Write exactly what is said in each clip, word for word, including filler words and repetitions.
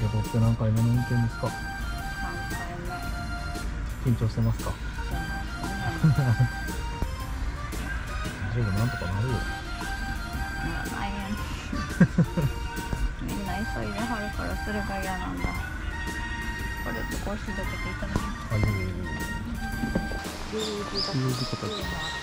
事って何回目の運転ですか？ さんかいめ。 緊張してますか？大丈夫、なんとかなるよ。 ならないやん。みんな急いではるからそれが嫌なんだ。これとコーヒーどけていただきます。 あ、いえいえいえ。 十字十字叩き。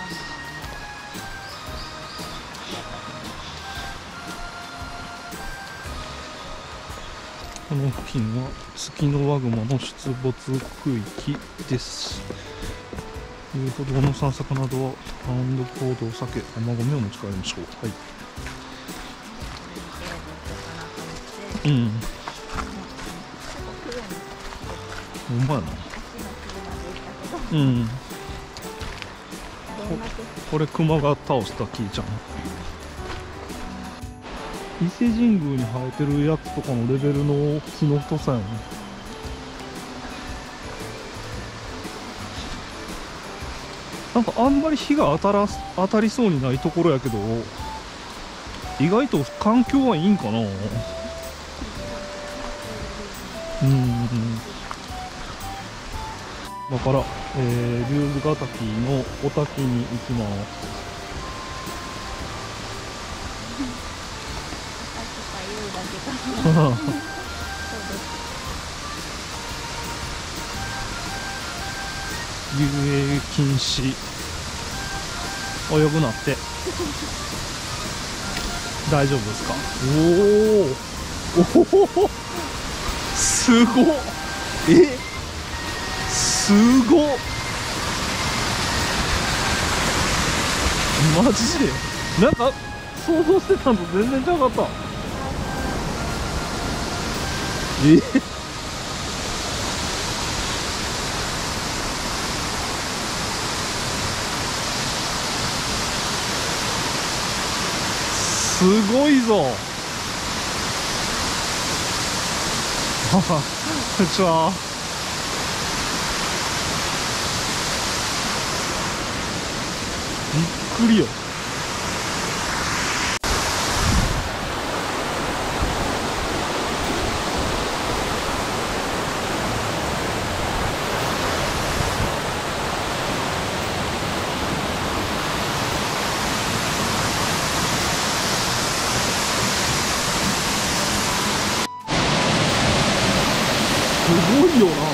この付近はツキノワグマの出没区域です。遊歩道の散策などは単独行動を避け、雨ごみを持ち帰りましょう。はい。うん。ほんまやな。うん。これ熊が倒した木じゃん。伊勢神宮に生えてるやつとかのレベルの木の太さやね。なんかあんまり火が当たら当たりそうにないところやけど、意外と環境はいいんかな。うん、だから、えー、竜頭ヶ滝のお滝に行きます。遊泳禁止。泳ぐなって大丈夫ですか？おおおお、すごっ。え、すごっ。マジでなんか想像してたのと全然ちゃうかった。えすごいぞ。こんにちは。びっくりよ。すごいよな。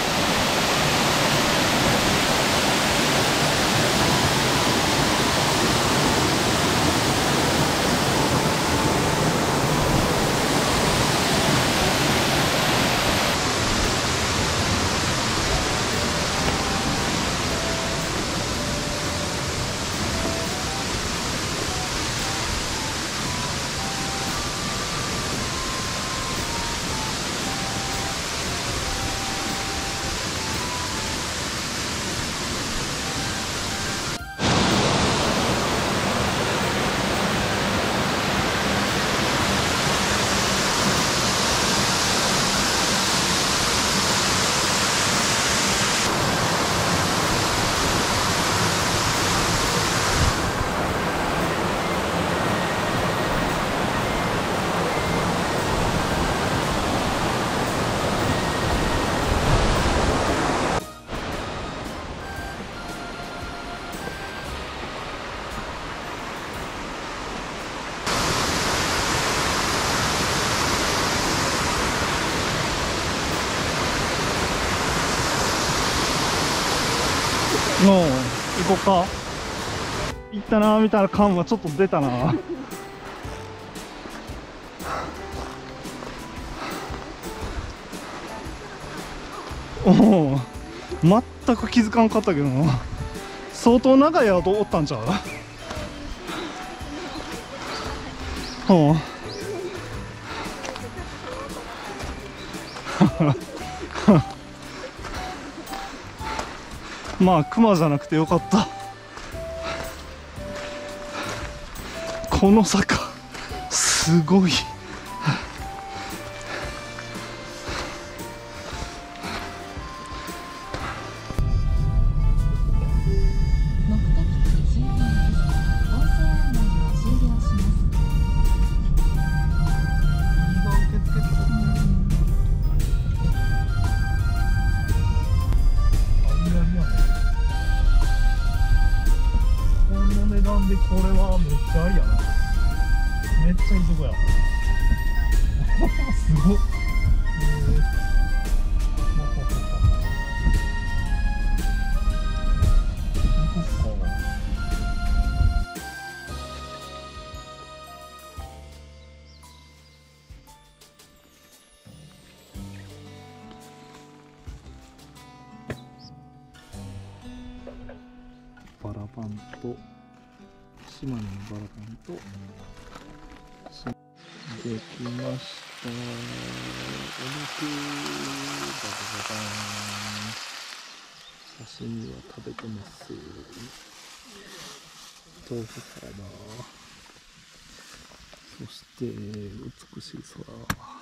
もう行こうか。行ったなみたいな感はちょっと出たな。おお、全く気づかんかったけどな。相当長い間おったんちゃう？おうまあクマじゃなくてよかった。この坂すごい。 めっちゃありやな。めっちゃいいとこや。すごっ。えーまあほほほここか。バラパンと島根のバラパンとできましたお肉ババババーン刺身は食べてます豆腐サラダそして美しい空